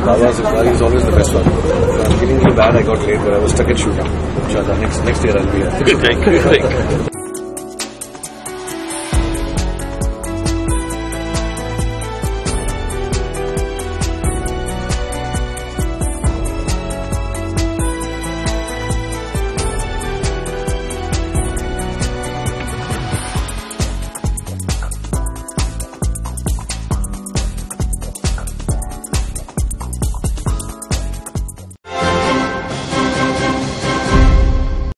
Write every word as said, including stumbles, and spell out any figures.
Baba Siddique is always the best one. So I'm feeling really bad I got late, but I was stuck at shooting. Inshallah, next, next year I'll be here. Thank you. Thank you.